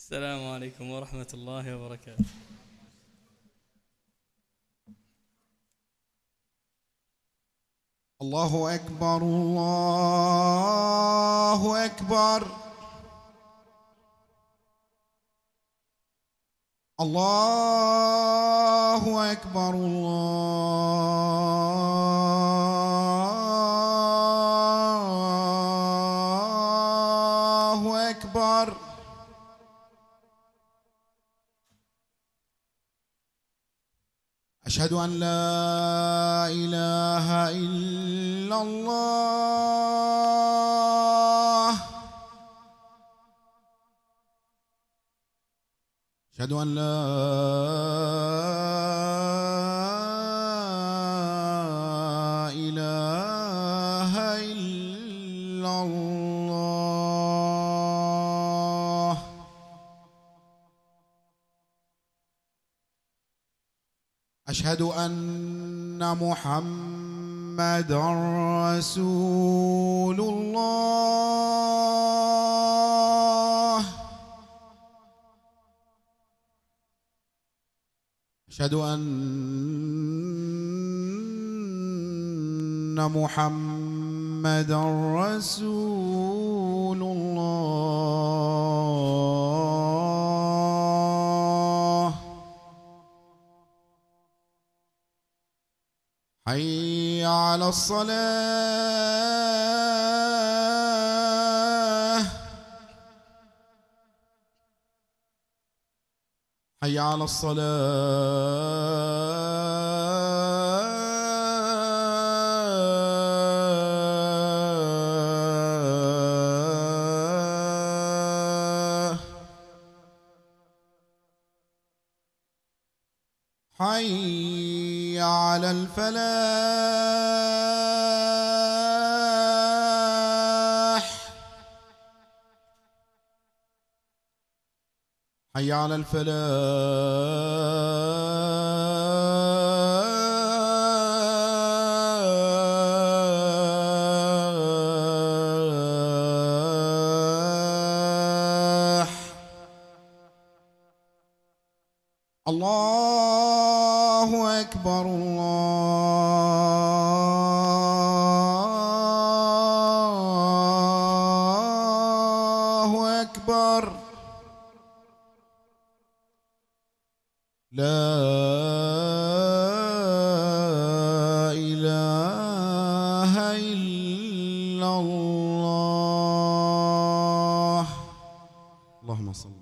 السلام عليكم ورحمة الله وبركاته. الله أكبر الله أكبر. الله أكبر الله أكبر. أشهد أن لا إله إلا الله. أشهد أن لا إله إلا الله. أشهد أن محمدًا رسول الله. أشهد أن محمدًا رسول الله. حي على الصلاة. حي على الصلاة. حي على الفلاح. حي على الفلاح. الله أكبر الله أكبر. لا إله إلا الله. اللهم صل.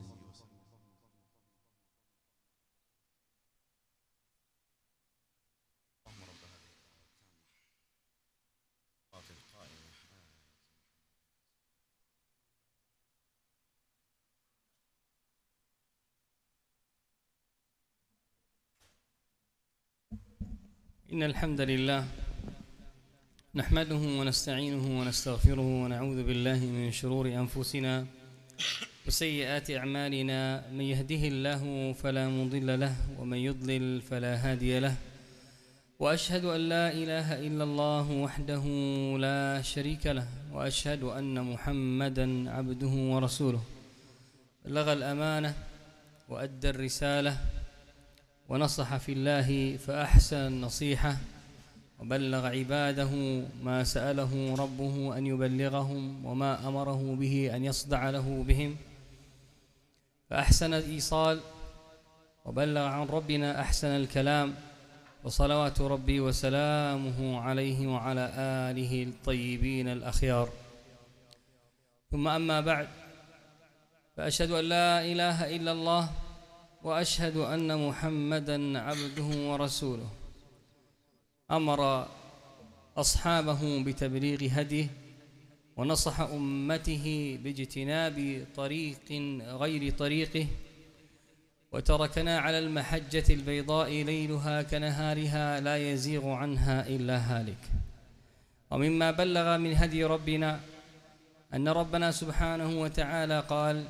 إن الحمد لله نحمده ونستعينه ونستغفره ونعوذ بالله من شرور أنفسنا وسيئات أعمالنا. من يهده الله فلا مضل له ومن يضلل فلا هادي له، وأشهد أن لا إله إلا الله وحده لا شريك له، وأشهد أن محمدًا عبده ورسوله. بلغ الأمانة وأدى الرسالة ونصح في الله فأحسن النصيحة، وبلغ عباده ما سأله ربه أن يبلغهم وما أمره به أن يصدع له بهم، فأحسن الإيصال وبلغ عن ربنا أحسن الكلام، وصلوات ربي وسلامه عليه وعلى آله الطيبين الأخيار. ثم أما بعد، فأشهد أن لا إله إلا الله وأشهد أن محمدًا عبده ورسوله. أمر أصحابه بتبليغ هديه، ونصح أمته باجتناب طريق غير طريقه، وتركنا على المحجة البيضاء ليلها كنهارها لا يزيغ عنها إلا هالك. ومما بلغ من هدي ربنا أن ربنا سبحانه وتعالى قال: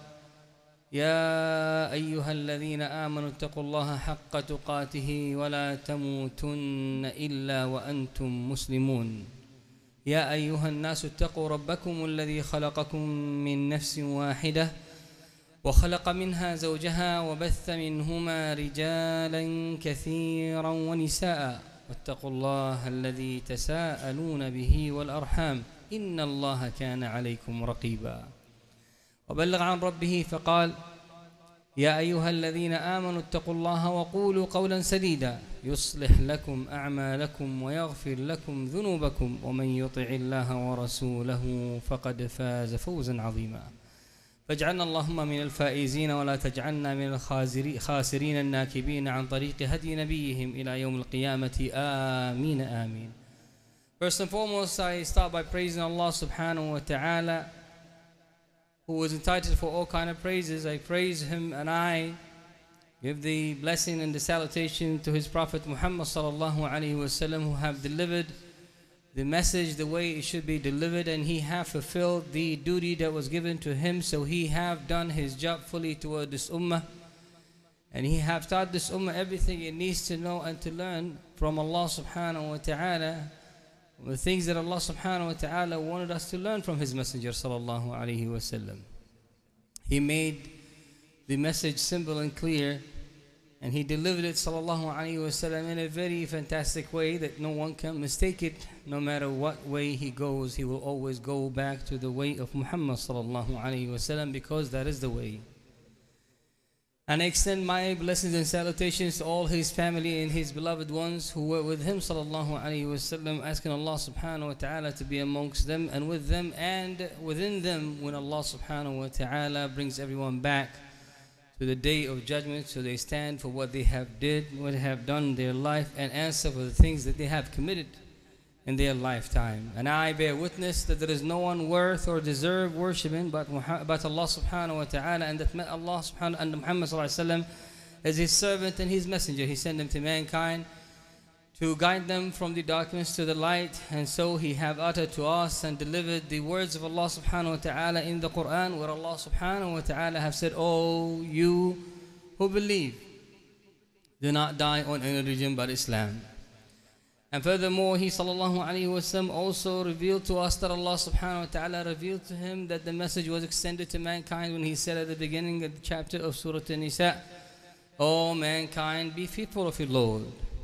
يا أيها الذين آمنوا اتقوا الله حق تقاته ولا تموتن إلا وأنتم مسلمون. يا أيها الناس اتقوا ربكم الذي خلقكم من نفس واحدة وخلق منها زوجها وبث منهما رجالا كثيرا ونساء واتقوا الله الذي تساءلون به والأرحام إن الله كان عليكم رقيبا وبلغ عن ربه فقال يا أيها الذين آمنوا اتقوا الله وقولوا قولا سديدا يصلح لكم أعمالكم ويغفر لكم ذنوبكم ومن يطع الله ورسوله فقد فاز فوزا عظيما فاجعلنا اللهم من الفائزين ولا تجعلنا من الخاسرين الناكبين عن طريق هدي نبيهم إلى يوم القيامة آمين آمين. First and foremost, I start by praising Allah subhanahu wa ta'ala, who is entitled for all kind of praises. I praise Him and I give the blessing and the salutation to His Prophet Muhammad sallallahu alayhi wa sallam, who have delivered the message the way it should be delivered, and he have fulfilled the duty that was given to him. So he have done his job fully toward this ummah, and he have taught this ummah everything it needs to know and to learn from Allah subhanahu wa ta'ala, the things that Allah subhanahu wa ta'ala wanted us to learn from his messenger sallallahu alayhi wa sallam. He made the message simple and clear, and he delivered it sallallahu alayhi wa sallam in a very fantastic way that no one can mistake it. No matter what way he goes, he will always go back to the way of Muhammad sallallahu alayhi wa sallam, because that is the way. And I extend my blessings and salutations to all his family and his beloved ones who were with him sallallahu alayhi wa sallam, asking Allah subhanahu wa ta'ala to be amongst them and with them and within them when Allah subhanahu wa ta'ala brings everyone back to the day of judgment, so they stand for what they have did, what they have done in their life, and answer for the things that they have committed in their lifetime. And I bear witness that there is no one worth or deserve worshiping but Allah subhanahu wa ta'ala, and that Allah subhanahu and Muhammad sallallahu alaihi wasallam as his servant and his messenger. He sent him to mankind to guide them from the darkness to the light, and so he have uttered to us and delivered the words of Allah subhanahu wa ta'ala in the Quran, where Allah subhanahu wa ta'ala have said, "Oh, you who believe, do not die on any religion but Islam." And furthermore, he sallallahu alayhi wa sallam also revealed to us that Allah subhanahu wa ta'ala revealed to him that the message was extended to mankind when he said at the beginning of the chapter of Surah An-Nisa, "O mankind, be fearful of your Lord."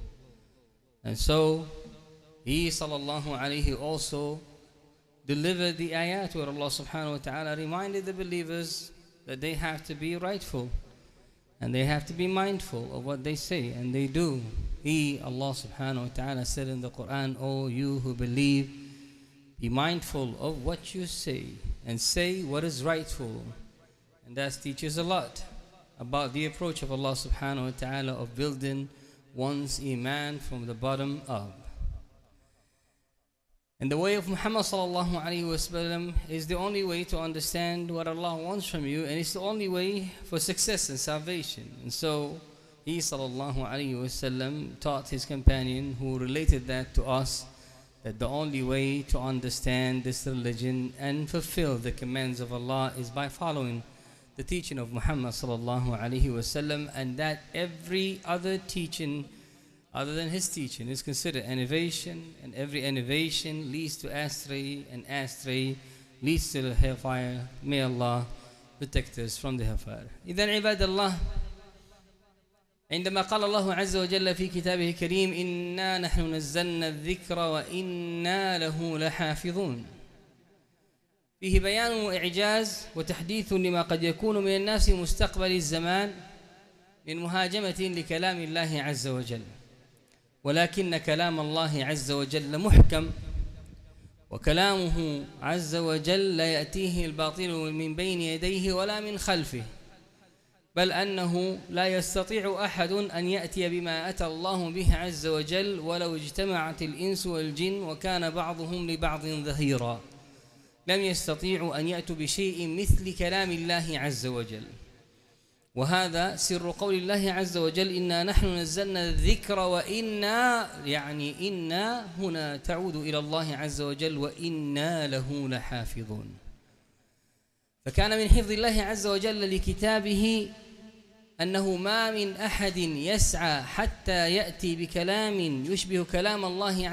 And so he sallallahu alayhi also delivered the ayat where Allah subhanahu wa ta'ala reminded the believers that they have to be rightful and they have to be mindful of what they say and they do. He, Allah subhanahu wa ta'ala, said in the Quran, "O you who believe, be mindful of what you say and say what is rightful." And that teaches a lot about the approach of Allah subhanahu wa ta'ala of building one's iman from the bottom up. And the way of Muhammad sallallahu alayhi wa sallam is the only way to understand what Allah wants from you, and it's the only way for success and salvation. And so he sallallahu alayhi wa sallam taught his companion, who related that to us, that the only way to understand this religion and fulfill the commands of Allah is by following the teaching of Muhammad sallallahu alayhi wa sallam, and that every other teaching other than his teaching is considered innovation, and every innovation leads to astray, and astray leads to the hellfire. May Allah protect us from the hellfire. إذن عباد الله، عندما قال الله عز وجل في كتابه الكريم إنا نحن نزلنا الذكر وإنا له لحافظون، فيه بيان وإعجاز وتحديث لما قد يكون من الناس مستقبل الزمان من مهاجمة لكلام الله عز وجل، ولكن كلام الله عز وجل محكم، وكلامه عز وجل لا يأتيه الباطل من بين يديه ولا من خلفه، بل أنه لا يستطيع أحد أن يأتي بما أتى الله به عز وجل ولو اجتمعت الإنس والجن وكان بعضهم لبعض ظهيرا، لم يستطيعوا أن يأتوا بشيء مثل كلام الله عز وجل. وهذا سر قول الله عز وجل إنا نحن نزلنا الذكر وإنا، يعني إنا هنا تعود إلى الله عز وجل، وإنا له لحافظون. فكان من حفظ الله عز وجل لكتابه أنه ما من أحد يسعى حتى يأتي بكلام يشبه كلام الله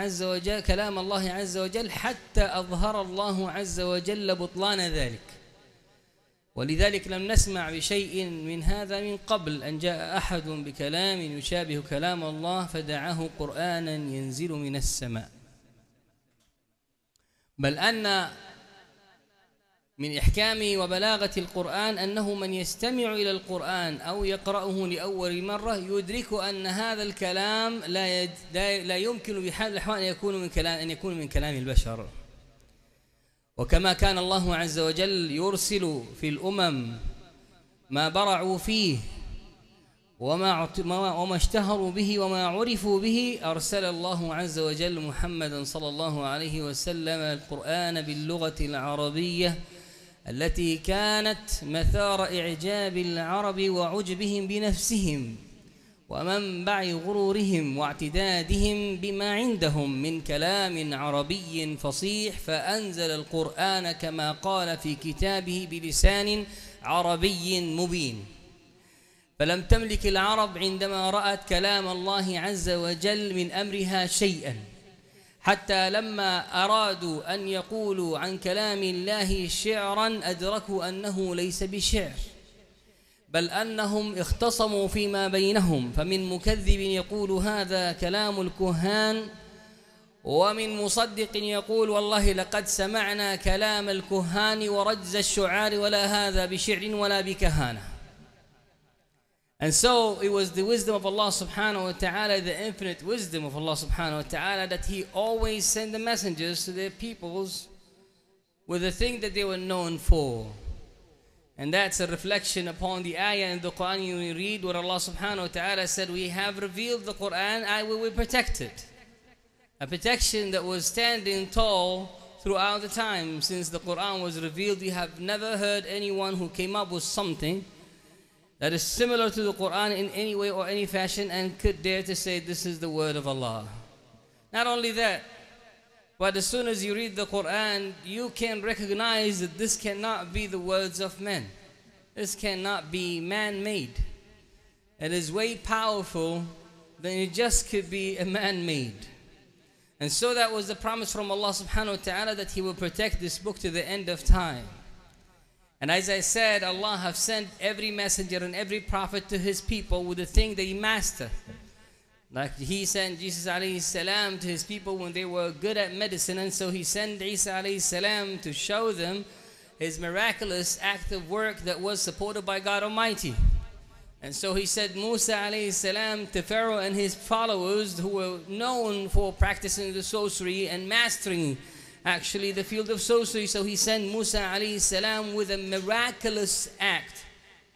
عز وجل حتى أظهر الله عز وجل بطلان ذلك. ولذلك لم نسمع بشيء من هذا من قبل أن جاء أحد بكلام يشابه كلام الله فدعاه قرآنا ينزل من السماء. بل أن من إحكام وبلاغة القرآن أنه من يستمع إلى القرآن أو يقرأه لأول مرة يدرك أن هذا الكلام لا يمكن بحال الأحوال أن يكون من كلام البشر. وكما كان الله عز وجل يرسل في الأمم ما برعوا فيه وما اشتهروا به وما عرفوا به، أرسل الله عز وجل محمدا صلى الله عليه وسلم القرآن باللغة العربية التي كانت مثار إعجاب العرب وعجبهم بنفسهم ومنبع غرورهم واعتدادهم بما عندهم من كلام عربي فصيح، فأنزل القرآن كما قال في كتابه بلسان عربي مبين. فلم تملك العرب عندما رأت كلام الله عز وجل من أمرها شيئا، حتى لما أرادوا أن يقولوا عن كلام الله شعرا أدركوا أنه ليس بشعر، بل أنهم اختصموا فيما بينهم، فمن مكذب يقول هذا كلام الكهان، ومن مصدق يقول والله لقد سمعنا كلام الكهان ورجز الشعار ولا هذا بشعر ولا بكهانة. And so it was the wisdom of Allah subhanahu wa ta'ala, the infinite wisdom of Allah subhanahu wa ta'ala, that He always sent the messengers to their peoples with the thing that they were known for. And that's a reflection upon the ayah in the Quran. You read what Allah subhanahu wa ta'ala said, we have revealed the Quran, I will protect it. A protection that was standing tall throughout the time. Since the Quran was revealed, you have never heard anyone who came up with something that is similar to the Quran in any way or any fashion and could dare to say this is the word of Allah. Not only that, but as soon as you read the Quran, you can recognize that this cannot be the words of men. This cannot be man-made. It is way powerful than it just could be a man-made. And so that was the promise from Allah subhanahu wa ta'ala that He will protect this book to the end of time. And as I said, Allah have sent every messenger and every prophet to his people with the thing they master. Like He sent Jesus alayhi salam to His people when they were good at medicine, and so He sent Isa alayhi salam to show them His miraculous act of work that was supported by God Almighty. And so He sent Musa alayhi salam to Pharaoh and his followers who were known for practicing the sorcery and mastering actually the field of sorcery. So He sent Musa alayhi salam with a miraculous act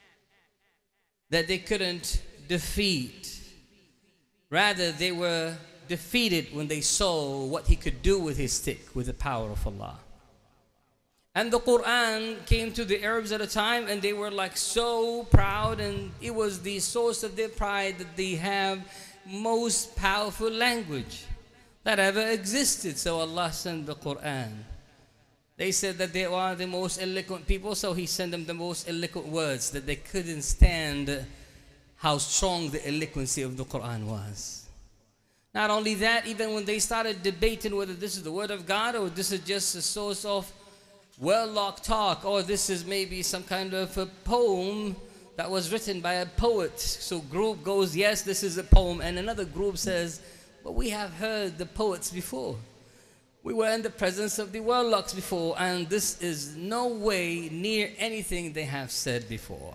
that they couldn't defeat. Rather, they were defeated when they saw what he could do with his stick, with the power of Allah. And the Quran came to the Arabs at a time, and they were like so proud, and it was the source of their pride that they have most powerful language that ever existed. So Allah sent the Quran. They said that they are the most eloquent people, so He sent them the most eloquent words, that they couldn't stand how strong the eloquency of the Quran was. Not only that, even when they started debating whether this is the word of God or this is just a source of well-locked talk, or this is maybe some kind of a poem that was written by a poet. So group goes, yes, this is a poem, and another group says, but we have heard the poets before. We were in the presence of the warlocks before, and this is no way near anything they have said before.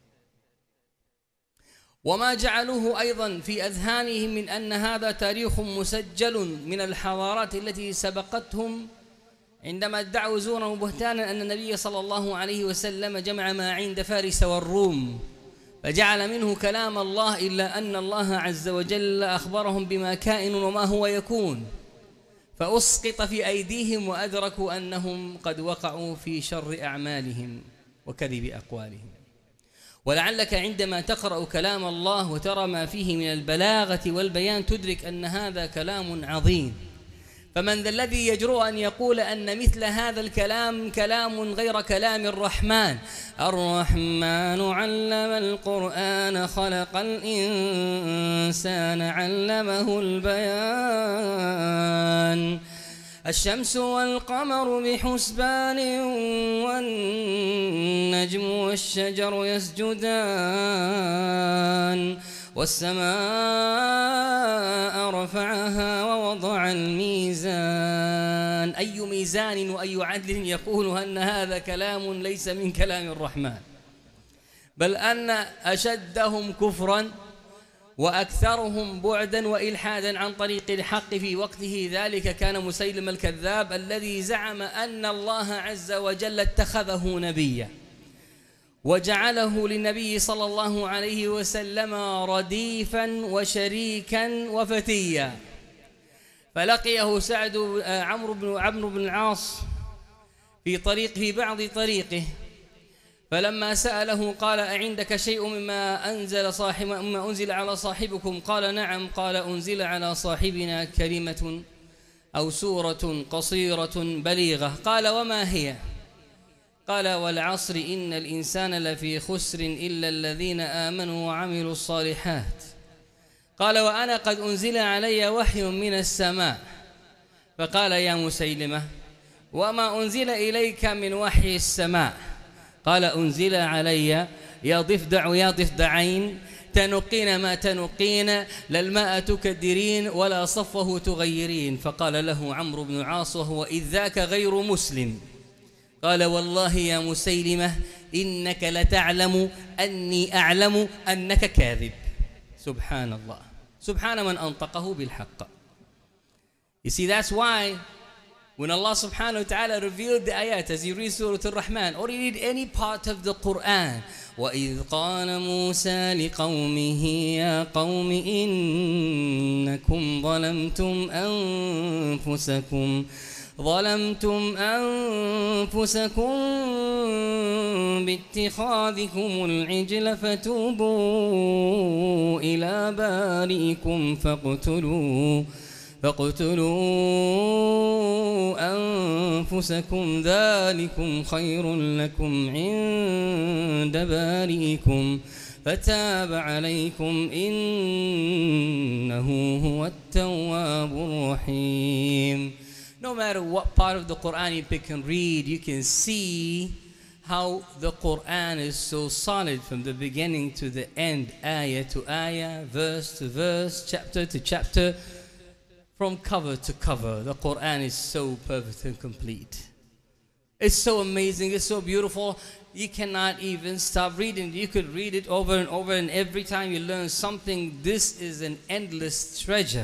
وما جعلوه أيضا في أذهانهم من أن هذا تاريخ مسجل من الحضارات التي سبقتهم، عندما ادعوا زورا وبهتانا أن النبي صلى الله عليه وسلم جمع ما عند فارس والروم فجعل منه كلام الله، إلا أن الله عز وجل أخبرهم بما كائن وما هو يكون، فأسقط في أيديهم وأدركوا أنهم قد وقعوا في شر أعمالهم وكذب أقوالهم. ولعلك عندما تقرأ كلام الله وترى ما فيه من البلاغة والبيان تدرك أن هذا كلام عظيم. فمن ذا الذي يجرؤ أن يقول أن مثل هذا الكلام كلام غير كلام الرحمن؟ الرحمن علم القرآن خلق الإنسان علمه البيان. الشمس والقمر بحسبان والنجم والشجر يسجدان والسماء رفعها ووضع الميزان. أي ميزان وأي عدل يقول أن هذا كلام ليس من كلام الرحمن، بل أن أشدهم كفرا وأكثرهم بعدا وإلحادا عن طريق الحق في وقته ذلك كان مسيلم الكذاب، الذي زعم أن الله عز وجل اتخذه نبيا وجعله للنبي صلى الله عليه وسلم رديفا وشريكا وفتيا. فلقيه عمرو بن العاص في بعض طريقه، فلما سأله قال: أعندك شيء مما أنزل على صاحبكم؟ قال: نعم. قال: أنزل على صاحبنا كلمة أو سورة قصيرة بليغة. قال: وما هي؟ قال: والعصر إن الإنسان لفي خسر إلا الذين آمنوا وعملوا الصالحات. قال: وأنا قد أنزل علي وحي من السماء. فقال: يا مسيلمة، وما أنزل إليك من وحي السماء؟ قال: أنزل علي يا ضفدع يا ضفدعين تنقين ما تنقين، لا الماء تكدرين ولا صفه تغيرين. فقال له عمرو بن العاص وهو إذ ذاك غير مسلم: قال: والله يا مسيلمة إنك لتعلم أني أعلم أنك كاذب. سبحان الله، سبحان من أنطقه بالحق. You see, that's why when Allah subhanahu wa ta'ala revealed the ayat, as you read Surah Al-Rahman or you read any part of the Quran, وَإِذْ قَالَ مُوسَى لِقَوْمِهِ يَا قَوْمِ إِنَّكُمْ ظلمتم أنفسكم باتخاذكم العجل فتوبوا إلى بارئكم فاقتلوا أنفسكم ذلكم خير لكم عند بارئكم فتاب عليكم إنه هو التواب الرحيم. No matter what part of the Quran you pick and read, you can see how the Quran is so solid from the beginning to the end, ayah to ayah, verse to verse, chapter to chapter, from cover to cover. The Quran is so perfect and complete. It's so amazing, it's so beautiful, you cannot even stop reading. You could read it over and over, and every time you learn something. This is an endless treasure.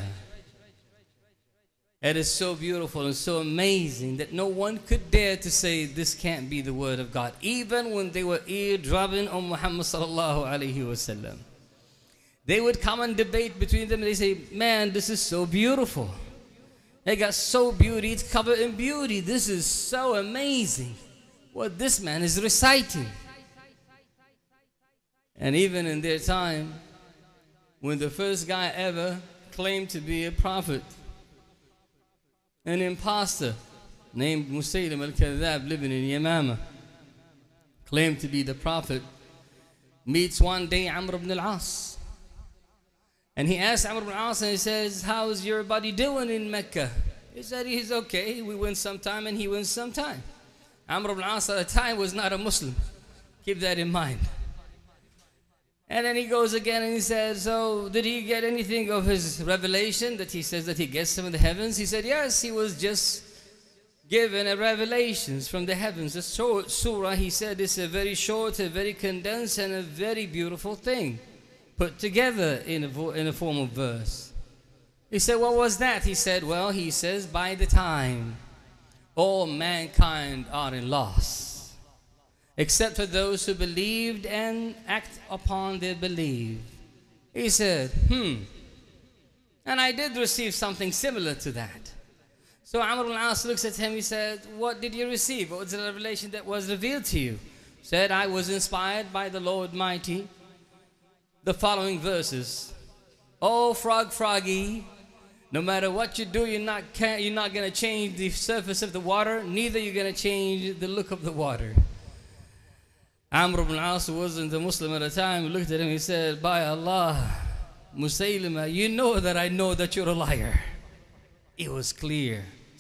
It is so beautiful and so amazing that no one could dare to say this can't be the word of God, even when they were eardropping on Muhammad sallallahu alaihi wasallam. They would come and debate between them, and they say, man, this is so beautiful. They got so beauty, it's covered in beauty. This is so amazing what this man is reciting. And even in their time, when the first guy ever claimed to be a prophet, an imposter named Musaylim al-Kadhab living in Yamama, claimed to be the prophet, meets one day Amr ibn al-As. And he asks Amr ibn al-As, and he says, how's your buddy doing in Mecca? He said, he's okay. We win sometime and he wins sometime. Amr ibn al-As at the time was not a Muslim. Keep that in mind. And then he goes again and he says, so did he get anything of his revelation that he says that he gets from the heavens? He said, yes, he was just given a revelations from the heavens. The surah, he said, is a very short, a very condensed, and a very beautiful thing put together in a form of verse. He said, what was that? He said, well, he says, by the time all mankind are in loss, except for those who believed and act upon their belief. He said, and I did receive something similar to that. So Amr ibn al-As looks at him, he said, what did you receive? What was the revelation that was revealed to you? He said, I was inspired by the Lord Mighty. The following verses. Oh, froggy, no matter what you do, you're not going to change the surface of the water, neither you're going to change the look of the water. Amr ibn al-As wasn't a Muslim at the time. He looked at him, he said, by Allah, Musaylima, you know that I know that you're a liar. It was clear.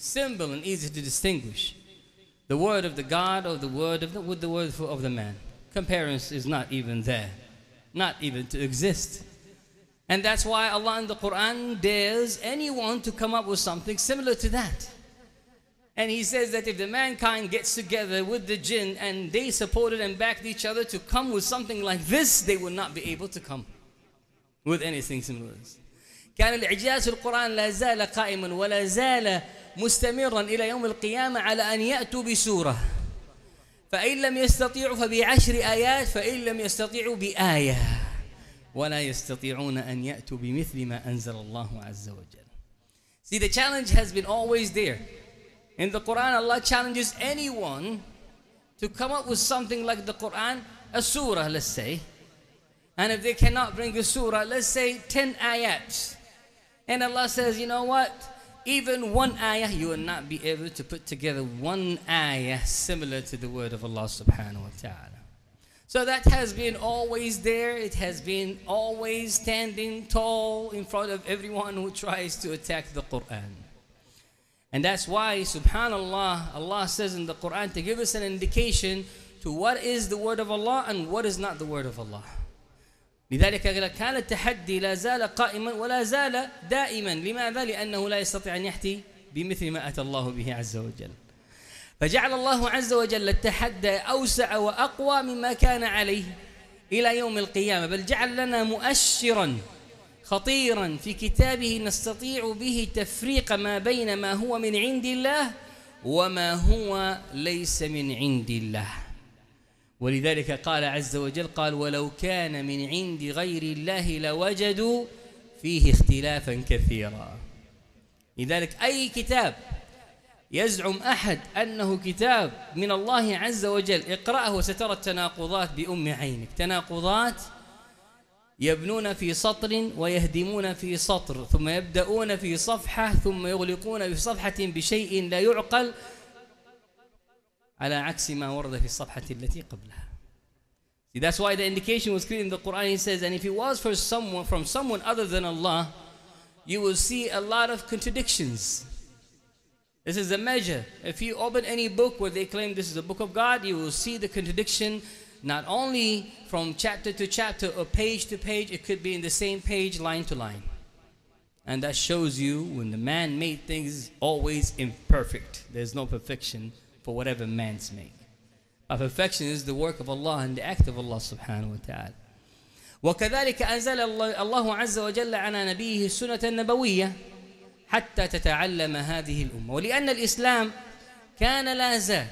simple and easy to distinguish the word of the God or the word of with the word of the man. Comparison is not even there, not even to exist. And that's why Allah in the Quran dares anyone to come up with something similar to that. And He says that if the mankind gets together with the jinn and they supported and backed each other to come with something like this, they will not be able to come with anything similar to this. كان الإعجاز في القرآن لا زال قائما ولا زال مستمرا إلى يوم القيامة على أن يأتوا بسورة فإن لم يستطيعوا فبعشر آيات فإن لم يستطيعوا بآية ولا يستطيعون أن يأتوا بمثل ما أنزل الله عز وجل. See, the challenge has been always there. In the Quran, Allah challenges anyone to come up with something like the Quran, a surah, let's say. And if they cannot bring a surah, let's say 10 ayats. And Allah says, you know what? Even one ayah, you will not be able to put together one ayah similar to the word of Allah subhanahu wa ta'ala. So that has been always there. It has been always standing tall in front of everyone who tries to attack the Quran. And that's why, subhanallah, Allah says in the Quran to give us an indication to what is the word of Allah and what is not the word of Allah. لذلك كان التحدي لا زال قائما ولا زال دائما. لماذا؟ لأنه لا يستطيع أن يأتي بمثل ما أتى الله به عز وجل. فجعل الله عز وجل التحدي أوسع وأقوى مما كان عليه إلى يوم القيامة، بل جعل لنا مؤشرا خطيرا في كتابه نستطيع به تفريق ما بين ما هو من عند الله وما هو ليس من عند الله. ولذلك قال عز وجل قال ولو كان من عند غير الله لوجدوا فيه اختلافا كثيرا. لذلك أي كتاب يزعم أحد أنه كتاب من الله عز وجل اقرأه وسترى التناقضات بأم عينك. تناقضات يبنون في سطر ويهدمون في سطر، ثم يبدأون في صفحة ثم يغلقون في صفحة بشيء لا يعقل على عكس ما ورد في الصفحة التي قبلها. See, that's why the indication was clear in the Quran. He says, and if it was for someone from someone other than Allah, you will see a lot of contradictions. This is a measure. If you open any book where they claim this is a book of God, you will see the contradiction not only from chapter to chapter or page to page, it could be in the same page, line to line. And that shows you when the man made things always imperfect. There's no perfection for whatever man's make. But perfection is the work of Allah and the act of Allah subhanahu wa ta'ala. وكذلك أنزل الله عز وجل على نبيه السنة النبوية حتى تتعلم هذه الأمة. ولأن الإسلام كان لا زال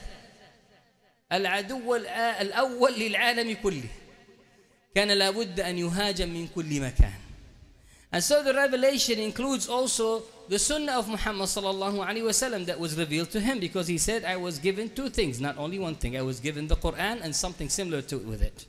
العدو الأول للعالم كله، كان لابد أن يهاجم من كل مكان. And so the revelation includes also the sunnah of Muhammad sallallahu alaihi wasallam that was revealed to him, because he said, I was given two things, not only one thing. I was given the Quran and something similar to it with it.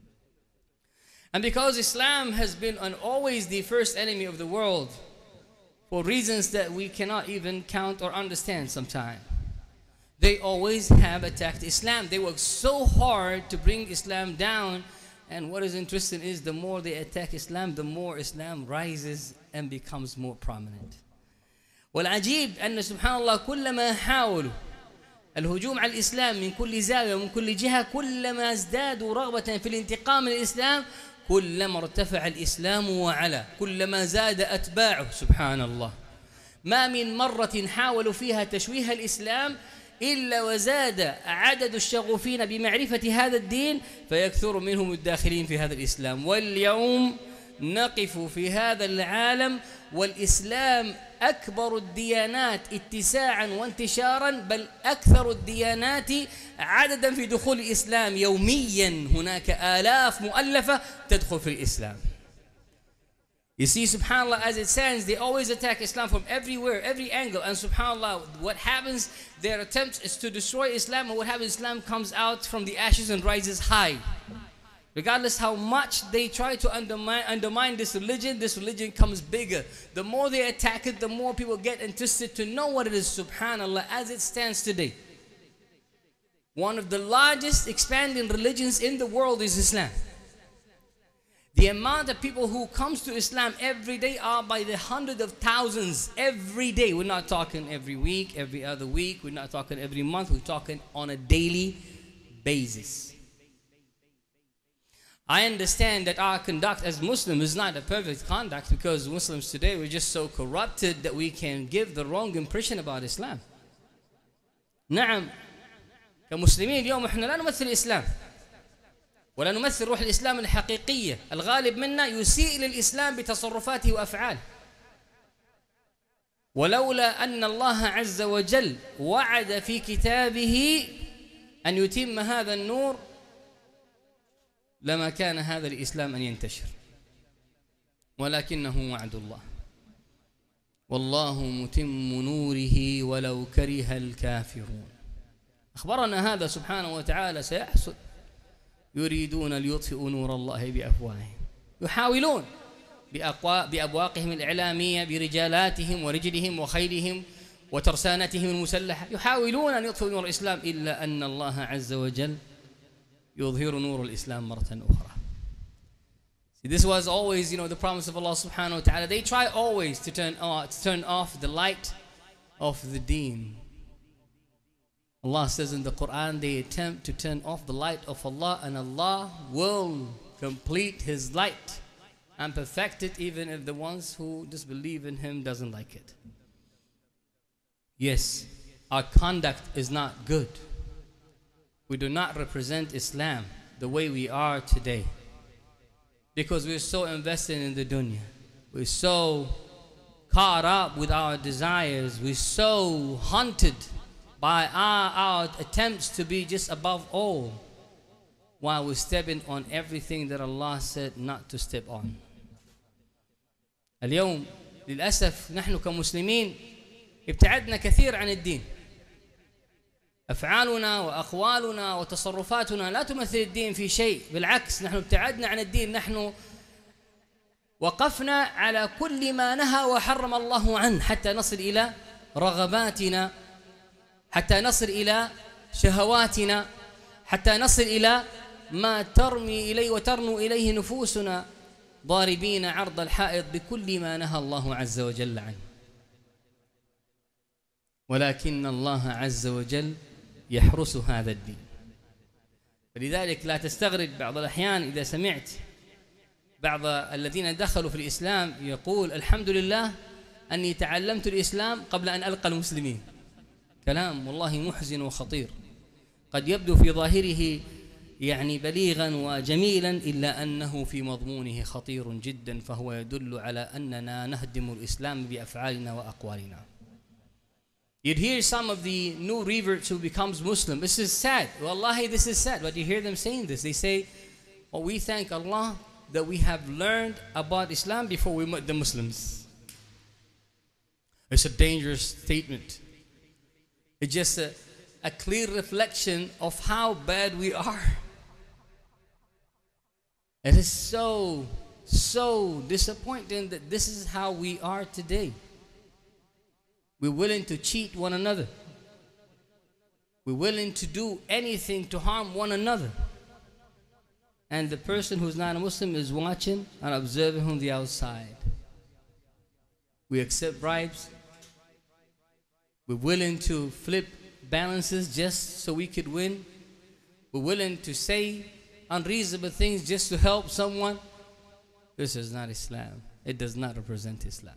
And because Islam has been always the first enemy of the world for reasons that we cannot even count or understand sometimes, they always have attacked Islam. They work so hard to bring Islam down. And what is interesting is the more they attack Islam, the more Islam rises and becomes more prominent. والعجيب أن سبحان الله كلما حاولوا الهجوم على الإسلام من كل زاوية ومن كل جهة، كلما ازدادوا رغبة في الانتقام من الإسلام، كلما ارتفع الإسلام وعلى، كلما زاد أتباعه. سبحان الله، ما من مرة حاولوا فيها تشويه الإسلام إلا وزاد عدد الشغوفين بمعرفة هذا الدين فيكثر منهم الداخلين في هذا الإسلام. واليوم نقف في هذا العالم والإسلام أكبر الديانات اتساعا وانتشارا، بل أكثر الديانات عددا في دخول الإسلام. يوميا هناك آلاف مؤلفة تدخل في الإسلام. You see, subhanAllah, as it stands, they always attack Islam from everywhere, every angle. And subhanAllah, what happens, their attempt is to destroy Islam, and what happens, Islam comes out from the ashes and rises high. Regardless how much they try to undermine this religion comes bigger. The more they attack it, the more people get interested to know what it is, subhanAllah, as it stands today. One of the largest expanding religions in the world is Islam. The amount of people who comes to Islam every day are by the hundreds of thousands every day. We're not talking every week, every other week. We're not talking every month. We're talking on a daily basis. I understand that our conduct as Muslims is not a perfect conduct, because Muslims today, we're just so corrupted that we can give the wrong impression about Islam. نعم، كمسلمين اليوم احنا لا نمثل الإسلام ولا نمثل روح الإسلام الحقيقية. الغالب منا يسيء للإسلام بتصرفاته وأفعاله. ولولا أن الله عز وجل وعد في كتابه أن يتم هذا النور لما كان هذا الإسلام أن ينتشر، ولكنه وعد الله، والله متم نوره ولو كره الكافرون. أخبرنا هذا سبحانه وتعالى سيحصل. يريدون ليطفئوا نور الله بأفواههم، يحاولون بأبواقهم الإعلامية، برجالاتهم ورجلهم وخيلهم وترسانتهم المسلحة، يحاولون أن يطفئوا نور الإسلام، إلا أن الله عز وجل يظهر نور الإسلام مرة أخرى. See, this was always, the promise of Allah subhanahu wa ta'ala. They try always to turn off the light of the deen. Allah says in the Quran, they attempt to turn off the light of Allah, and Allah will complete His light and perfect it, even if the ones who disbelieve in Him doesn't like it. Yes, our conduct is not good. We do not represent Islam the way we are today, because we're so invested in the dunya. We're so caught up with our desires. We're so haunted by our attempts to be just above all, while we're stepping on everything that Allah said not to step on. اليوم للأسف نحن كمسلمين ابتعدنا كثير عن الدين. أفعالنا وأقوالنا وتصرفاتنا لا تمثل الدين في شيء، بالعكس نحن ابتعدنا عن الدين. نحن وقفنا على كل ما نهى وحرم الله عنه، حتى نصل إلى رغباتنا، حتى نصل إلى شهواتنا، حتى نصل إلى ما ترمي إليه وترنو إليه نفوسنا، ضاربين عرض الحائط بكل ما نهى الله عز وجل عنه. ولكن الله عز وجل يحرس هذا الدين. فلذلك لا تستغرب بعض الأحيان إذا سمعت بعض الذين دخلوا في الإسلام يقول: الحمد لله أني تعلمت الإسلام قبل أن ألقى المسلمين. كلام والله محزن وخطير، قد يبدو في ظاهره بليغا وجميلا، إلا أنه في مضمونه خطير جدا، فهو يدل على أننا نهدم الإسلام بأفعالنا وأقوالنا. You'd hear some of the new reverts who becomes Muslim. This is sad. Wallahi, this is sad. But you hear them saying this. They say, "Oh, we thank Allah that we have learned about Islam before we met the Muslims." It's a dangerous statement. It's just a clear reflection of how bad we are. It is so disappointing that this is how we are today. We're willing to cheat one another. We're willing to do anything to harm one another. And the person who's not a Muslim is watching and observing from the outside. We accept bribes. We're willing to flip balances just so we could win. We're willing to say unreasonable things just to help someone. This is not Islam. It does not represent Islam.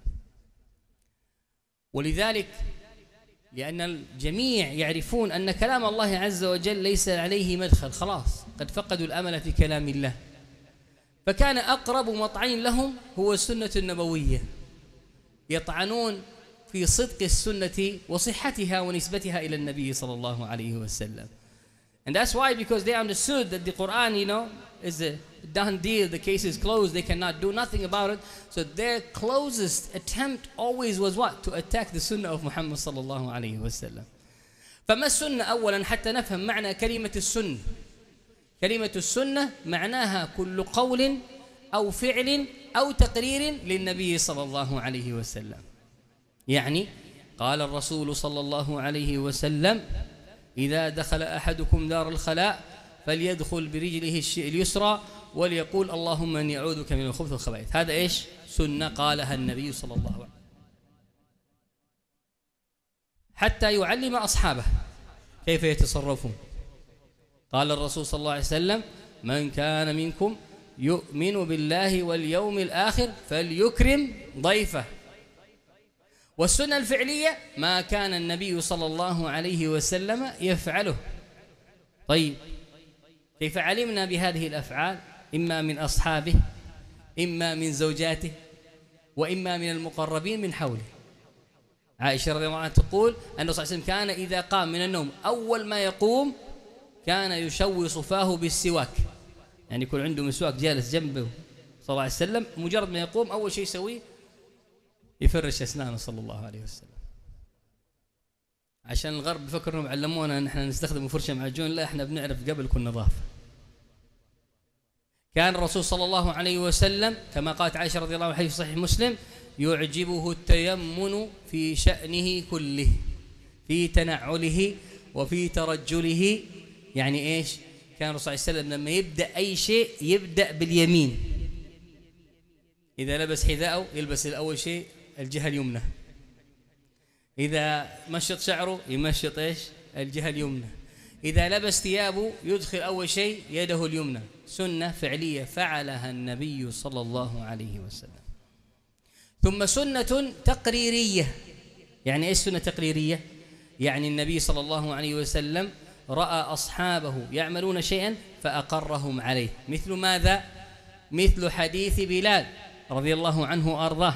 ولذلك لأن الجميع يعرفون أن كلام الله عز وجل ليس عليه مدخل، خلاص قد فقدوا الأمل في كلام الله، فكان أقرب مطعن لهم هو السنة النبوية. يطعنون في صدق السنة وصحتها ونسبتها إلى النبي صلى الله عليه وسلم. And that's why, because they understood that the Quran, is a done deal, the case is closed, they cannot do nothing about it. So their closest attempt always was what? To attack the Sunnah of Muhammad صلى الله عليه وسلم. فما السنة أولا حتى نفهم معنى كلمة السنة. كلمة السنة معناها كل قول أو فعل أو تقرير للنبي صلى الله عليه وسلم. قال الرسول صلى الله عليه وسلم: إذا دخل أحدكم دار الخلاء فليدخل برجله اليسرى وليقول اللهم إني أعوذ بك من الخبث والخبائث. هذا إيش؟ سنة قالها النبي صلى الله عليه وسلم حتى يعلم أصحابه كيف يتصرفون. قال الرسول صلى الله عليه وسلم: من كان منكم يؤمن بالله واليوم الآخر فليكرم ضيفه. والسنة الفعلية ما كان النبي صلى الله عليه وسلم يفعله. طيب كيف علمنا بهذه الأفعال؟ إما من أصحابه، إما من زوجاته، وإما من المقربين من حوله. عائشة رضي الله عنها تقول أن الرسول صلى الله عليه وسلم كان إذا قام من النوم أول ما يقوم كان يشوص فاه بالسواك، يعني يكون عنده مسواك جالس جنبه صلى الله عليه وسلم، مجرد ما يقوم أول شيء يسويه يفرش أسنانه صلى الله عليه وسلم. عشان الغرب بفكر انهم علمونا ان احنا نستخدم فرشه معجون، لا احنا بنعرف قبل كل نظافه. كان الرسول صلى الله عليه وسلم كما قالت عائشه رضي الله عنها في صحيح مسلم: يعجبه التيمن في شأنه كله، في تنعله وفي ترجله. يعني ايش؟ كان الرسول صلى الله عليه وسلم لما يبدا اي شيء يبدا باليمين. اذا لبس حذاءه يلبس اول شيء الجهه اليمنى، إذا مشط شعره يمشط إيش؟ الجهة اليمنى، إذا لبس ثيابه يدخل أول شيء يده اليمنى. سنة فعلية فعلها النبي صلى الله عليه وسلم. ثم سنة تقريرية. يعني إيش سنة تقريرية؟ يعني النبي صلى الله عليه وسلم رأى أصحابه يعملون شيئا فأقرهم عليه. مثل ماذا؟ مثل حديث بلال رضي الله عنه وأرضاه.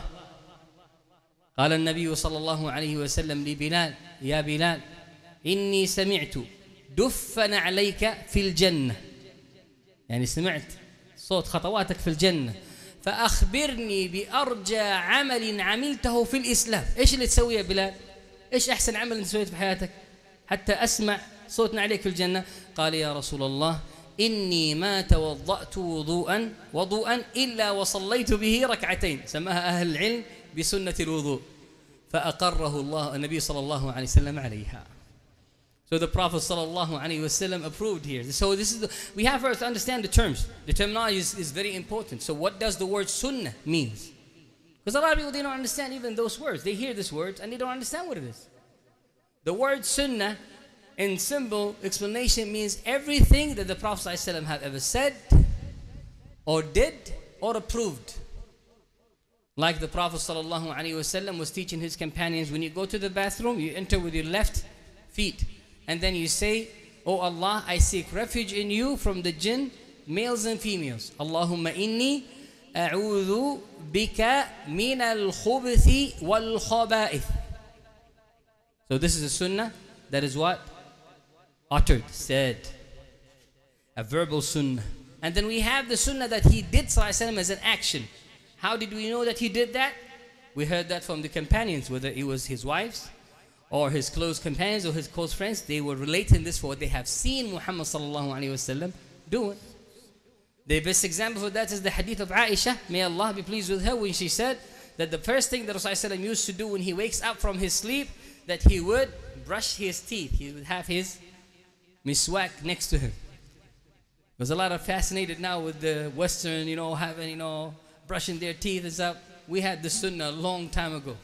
قال النبي صلى الله عليه وسلم لبلال: يا بلال إني سمعت دف نعليك في الجنة، يعني سمعت صوت خطواتك في الجنة، فأخبرني بأرجى عمل عملته في الإسلام. إيش اللي تسويه يا بلال؟ إيش أحسن عمل أنت سويته في حياتك حتى أسمع صوت نعليك في الجنة؟ قال: يا رسول الله إني ما توضأت وضوءا إلا وصليت به ركعتين. سماها أهل العلم بسنة الوضوء، فأقره الله النبي صلى الله عليه وسلم عليها. So the Prophet sallallahu alaihi wasallam approved here. So this is we have to understand the terms. The terminology is very important. So what does the word sunnah means? Because a lot of people, they don't understand even those words. They hear this word and they don't understand what it is. The word sunnah in simple explanation means everything that the Prophet sallallahu alaihi wasallam have ever said or did or approved. Like the Prophet sallallahu alaihi wasallam was teaching his companions, when you go to the bathroom, you enter with your left feet. And then you say, "Oh Allah, I seek refuge in you from the jinn, males and females. Allahumma inni a'udhu bika min al-khubuthi wal-khaba'ith." So this is a sunnah that is what? Uttered, said. A verbal sunnah. And then we have the sunnah that he did sallallahu alaihi wasallam as an action. How did we know that he did that? We heard that from the companions, whether it was his wives or his close companions or his close friends. They were relating this for what they have seen Muhammad sallallahu alaihi wasallam doing. The best example for that is the hadith of Aisha, may Allah be pleased with her, when she said that the first thing that Rasulullah used to do when he wakes up from his sleep, that he would brush his teeth. He would have his miswak next to him. There's a lot of fascinated now with the Western, having, brushing their teeth and stuff. We had the sunnah a long time ago.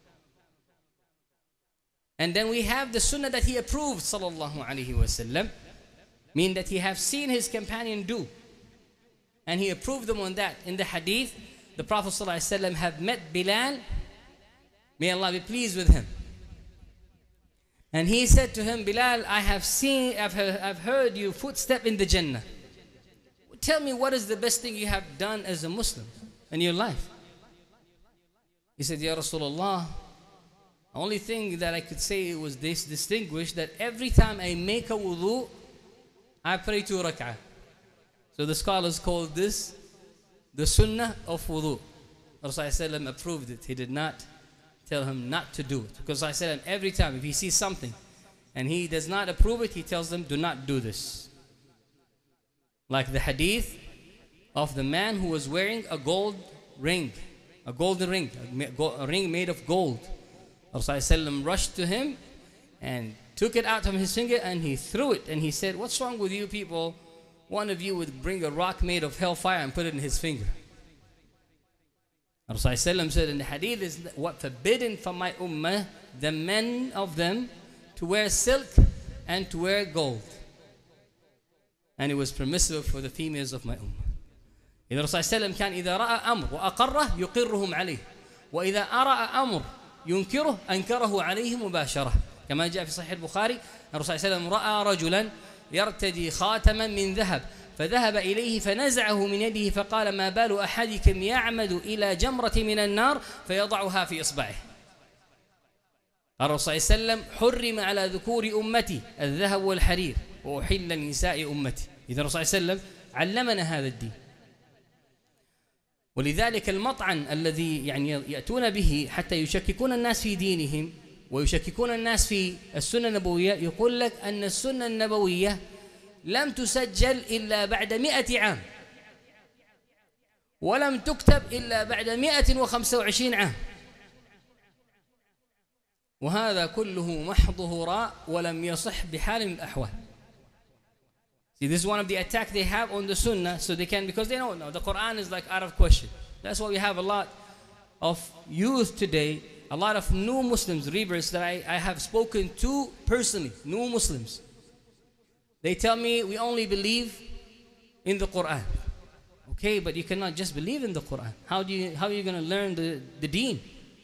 And then we have the sunnah that he approved, sallallahu alaihi wasallam, mean that he have seen his companion do, and he approved them on that. In the hadith, the Prophet sallallahu alaihi wasallam have met Bilal, may Allah be pleased with him, and he said to him, "Bilal, I've heard your footstep in the Jannah. Tell me, what is the best thing you have done as a Muslim in your life?" He said, "Ya Rasulullah, the only thing that I could say was this distinguished, that every time I make a wudu, I pray 2 rak'ah. So the scholars called this the sunnah of wudu. Rasulullah approved it. He did not tell him not to do it. Because Rasulullah, every time if he sees something and he does not approve it, he tells them, do not do this. Like the hadith of the man who was wearing a gold ring, a golden ring, a ring made of gold. Rasulullah rushed to him and took it out from his finger and he threw it. And he said, "What's wrong with you people one of you would bring a rock made of hellfire and put it in his finger. Rasulullah said in the hadith is what forbidden for my ummah, the men of them, to wear silk and to wear gold. And it was permissible for the females of my ummah. إذا Rasulullah كان إذا رأى أمر وأقره يقرهم عليه وإذا أرى أمر ينكره أنكره عليه مباشرة كما جاء في صحيح البخاري الرسول صلى الله عليه وسلم رأى رجلا يرتدي خاتما من ذهب فذهب إليه فنزعه من يده فقال ما بال أحدكم يعمد إلى جمرة من النار فيضعها في إصبعه. الرسول صلى الله عليه وسلم حرم على ذكور أمتي الذهب والحرير وأحل لنساء أمتي. إذا الرسول صلى الله عليه وسلم علمنا هذا الدين. ولذلك المطعن الذي يعني يأتون به حتى يشككون الناس في دينهم ويشككون الناس في السنة النبوية يقول لك أن السنة النبوية لم تسجل إلا بعد 100 عام ولم تكتب إلا بعد 125 عام وهذا كله محض هراء ولم يصح بحال من الأحوال. See, this is one of the attacks they have on the Sunnah, so they can, because they know no, the Quran is like out of question. That's why we have a lot of youth today, a lot of new Muslims, reverts that I have spoken to personally, new Muslims. They tell me we only believe in the Quran. Okay, but you cannot just believe in the Quran. How are you going to learn the deen?